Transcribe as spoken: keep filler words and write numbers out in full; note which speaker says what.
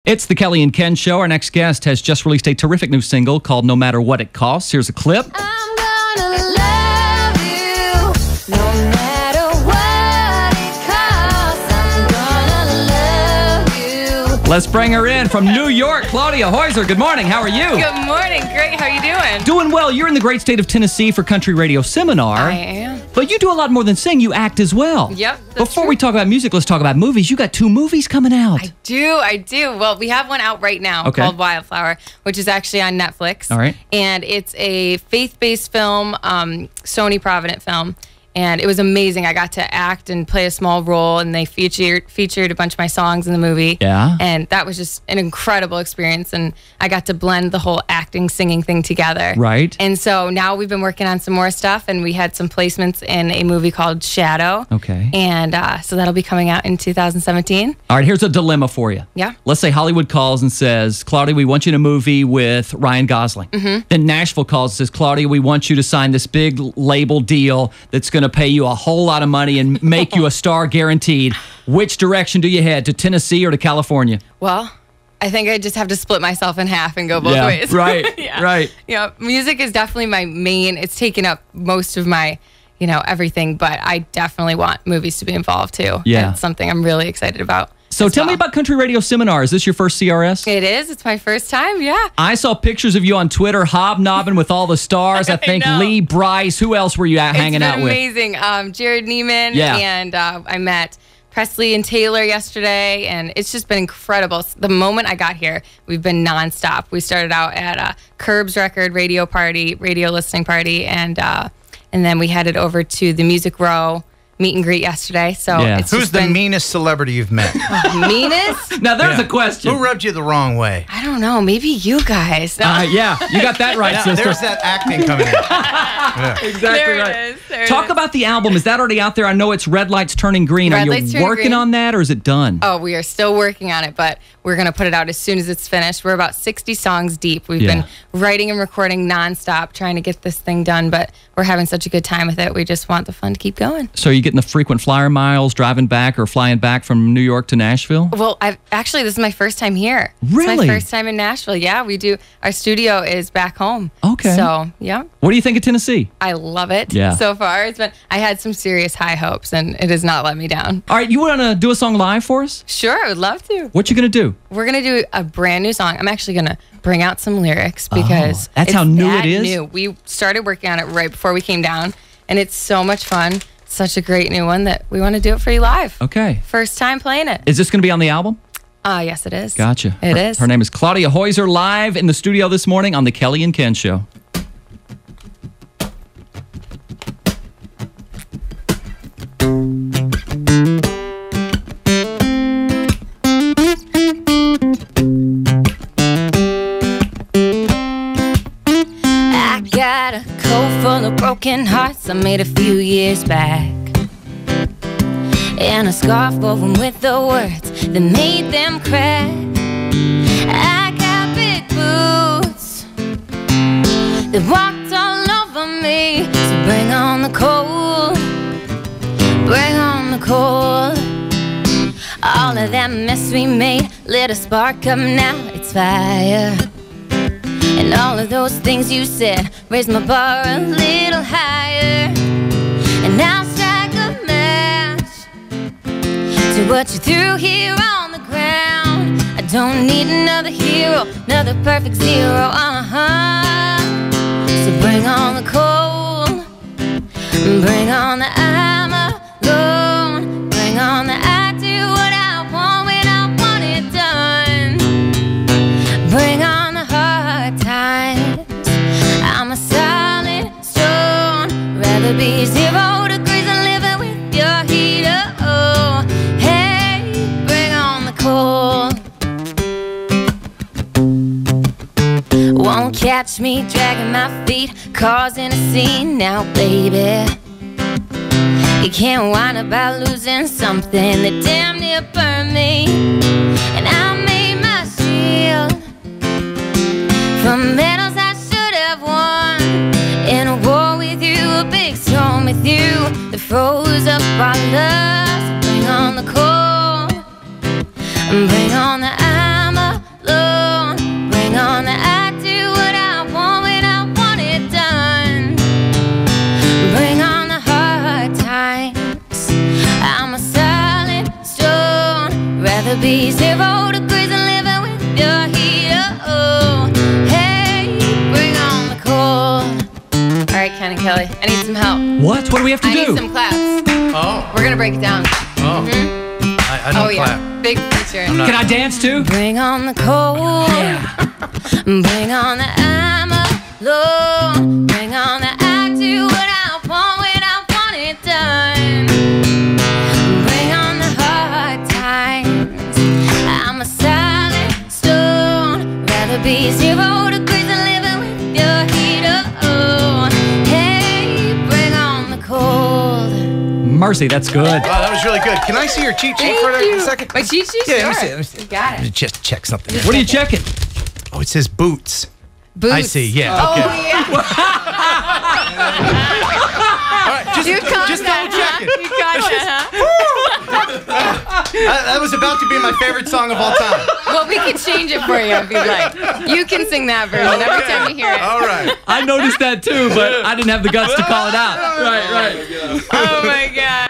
Speaker 1: It's the Kelly and Ken Show. Our next guest has just released a terrific new single called No Matter What It Costs. Here's a clip.
Speaker 2: I'm gonna love you no matter what it costs. I'm gonna love you.
Speaker 1: Let's bring her in from New York, Claudia Heuser. Good morning. How are you?
Speaker 3: Good morning. Great. How are you doing?
Speaker 1: Doing well. You're in the great state of Tennessee for Country Radio Seminar.
Speaker 3: I am.
Speaker 1: But you do a lot more than sing. You act as well.
Speaker 3: Yep. that's
Speaker 1: Before
Speaker 3: true.
Speaker 1: we talk about music, let's talk about movies. You got two movies coming out.
Speaker 3: I do. I do. Well, we have one out right now
Speaker 1: Okay.
Speaker 3: called Wildflower, which is actually on Netflix.
Speaker 1: All right.
Speaker 3: And it's a faith-based film, um, Sony Provident film. And it was amazing. I got to act and play a small role, and they featured featured a bunch of my songs in the movie.
Speaker 1: Yeah.
Speaker 3: And that was just an incredible experience. And I got to blend the whole acting, singing thing together.
Speaker 1: Right.
Speaker 3: And so now we've been working on some more stuff, and we had some placements in a movie called Shadow.
Speaker 1: Okay.
Speaker 3: And uh, so that'll be coming out in two thousand seventeen.
Speaker 1: All right, here's a dilemma for you.
Speaker 3: Yeah.
Speaker 1: Let's say Hollywood calls and says, Claudia, we want you in a movie with Ryan Gosling. Mm-hmm. Then Nashville calls and says, Claudia, we want you to sign this big label deal that's going to pay you a whole lot of money and make you a star guaranteed. Which direction do you head, to Tennessee or to California?
Speaker 3: Well, I think I just have to split myself in half and go both
Speaker 1: Yeah,
Speaker 3: ways.
Speaker 1: right,
Speaker 3: yeah.
Speaker 1: right.
Speaker 3: Yeah, music is definitely my main. It's taken up most of my, you know, everything. But I definitely want movies to be involved too.
Speaker 1: Yeah.
Speaker 3: It's something I'm really excited about.
Speaker 1: So
Speaker 3: as
Speaker 1: tell me
Speaker 3: well.
Speaker 1: about Country Radio Seminar. Is this your first C R S?
Speaker 3: It is. It's my first time. Yeah.
Speaker 1: I saw pictures of you on Twitter hobnobbing with all the stars. I think
Speaker 3: know.
Speaker 1: Lee Bryce. Who else were you out hanging
Speaker 3: it's
Speaker 1: out
Speaker 3: been
Speaker 1: with?
Speaker 3: amazing. Um, Jared Neiman.
Speaker 1: Yeah.
Speaker 3: And uh, I met Presley and Taylor yesterday, and it's just been incredible. The moment I got here, we've been nonstop. We started out at a Curbs record radio party, radio listening party, and uh, and then we headed over to the Music Row meet and greet yesterday. So
Speaker 1: Yeah.
Speaker 3: it's
Speaker 4: Who's
Speaker 3: just
Speaker 4: the
Speaker 3: been
Speaker 4: meanest celebrity you've met?
Speaker 3: meanest?
Speaker 1: Now, there's
Speaker 4: Yeah.
Speaker 1: a question.
Speaker 4: Who rubbed you the wrong way?
Speaker 3: I don't know. Maybe you guys. No.
Speaker 1: Uh, yeah, you got that right,
Speaker 4: Now,
Speaker 1: sister.
Speaker 4: there's that acting coming in. Yeah.
Speaker 1: Exactly
Speaker 3: There it
Speaker 1: right.
Speaker 3: is. There it
Speaker 1: Talk
Speaker 3: is.
Speaker 1: about the album. Is that already out there? I know it's Red Lights Turning Green.
Speaker 3: Red
Speaker 1: Are
Speaker 3: Lights
Speaker 1: you
Speaker 3: Turning
Speaker 1: working
Speaker 3: Green.
Speaker 1: on that, or is it done?
Speaker 3: Oh, we are still working on it, but we're going to put it out as soon as it's finished. We're about sixty songs deep. We've
Speaker 1: Yeah.
Speaker 3: been writing and recording nonstop, trying to get this thing done, but we're having such a good time with it. We just want the fun to keep going.
Speaker 1: So are you getting the frequent flyer miles, driving back or flying back from New York to Nashville?
Speaker 3: Well, I've actually, this is my first time here.
Speaker 1: Really?
Speaker 3: It's my first time in Nashville. Yeah, we do. Our studio is back home.
Speaker 1: Okay.
Speaker 3: So, yeah,
Speaker 1: What do you think of Tennessee?
Speaker 3: I love it.
Speaker 1: Yeah.
Speaker 3: So far, it's been, I had some serious high hopes, and it has not let me down.
Speaker 1: All right, you want to do a song live for us?
Speaker 3: Sure, I would love to.
Speaker 1: What you going to do?
Speaker 3: We're going to do a brand new song. I'm actually going to bring out some lyrics because
Speaker 1: Oh, that's
Speaker 3: it's
Speaker 1: how new
Speaker 3: that
Speaker 1: it is?
Speaker 3: New. We started working on it right before we came down, and it's so much fun. Such a great new one that we want to do it for you live.
Speaker 1: Okay.
Speaker 3: First time playing it.
Speaker 1: Is this going to be on the album?
Speaker 3: Uh, yes, it is.
Speaker 1: Gotcha.
Speaker 3: It
Speaker 1: her,
Speaker 3: is.
Speaker 1: Her name is Claudia Heuser, live in the studio this morning on the Kelly and Ken Show.
Speaker 2: I got a coat full of broken hearts I made a few years back, and a scarf woven with the words that made them crack. I got big boots that walked all over me, so bring on the cold, bring on the cold. All of that mess we made lit a spark up, now it's fire. And all of those things you said raised my bar a little higher. And now strike a match to what you threw here on the ground. I don't need another hero, another perfect zero, uh-huh. So bring on the cold, bring on the I'm alone, bring on the I do what I want when I want it done. Bring on the hard times, I'm a solid stone. Rather be zero degrees than living with your heat. Oh, hey, bring on the cold. Won't catch me dragging my feet, causing a scene now, baby. You can't whine about losing something that damn near burned me. And I made my shield from medals I should have won, in a war with you, a big storm with you that froze up our love. So bring on the cold, and bring on the I'm alone. be zero degrees and living with your heater. Oh, hey, bring on the cold.
Speaker 3: All right, Ken and Kelly, I need some help.
Speaker 1: What? What do we have to
Speaker 3: I
Speaker 1: do?
Speaker 3: need some claps.
Speaker 4: Oh.
Speaker 3: We're gonna break it down.
Speaker 4: Oh. I, I don't
Speaker 3: Oh yeah,
Speaker 4: clap.
Speaker 3: big picture.
Speaker 4: I'm not-
Speaker 1: Can I dance too?
Speaker 2: Bring on the cold. Bring on the Amalone. Bring on the I do what I want when I want it done. Bring on the hard times. I'm a silent stone. Rather be zero degrees than living with your heater. Oh, hey, bring on the cold.
Speaker 1: Mercy, that's good.
Speaker 4: Wow, that was really good. Can I see your cheat sheet for
Speaker 3: Thank
Speaker 4: a
Speaker 3: you.
Speaker 4: second?
Speaker 3: My cheat sheet?
Speaker 4: Yeah,
Speaker 3: Sure.
Speaker 4: let me see. Let me see.
Speaker 3: You got
Speaker 4: Let me
Speaker 3: it.
Speaker 4: just check something.
Speaker 1: What are you checking?
Speaker 4: Oh, it says boots.
Speaker 3: Boots.
Speaker 4: I see. Yeah.
Speaker 3: Oh,
Speaker 4: Okay.
Speaker 3: yeah.
Speaker 4: All right. Just,
Speaker 3: You caught
Speaker 4: just
Speaker 3: that,
Speaker 4: double check
Speaker 3: huh?
Speaker 4: it.
Speaker 3: You caught that, huh?
Speaker 4: That, that was about to be my favorite song of all time.
Speaker 3: Well, we can change it for you if you'd like. You can sing that version every time you hear it.
Speaker 4: All right.
Speaker 1: I noticed that too, but I didn't have the guts to call it out. Right, right.
Speaker 3: Oh my God.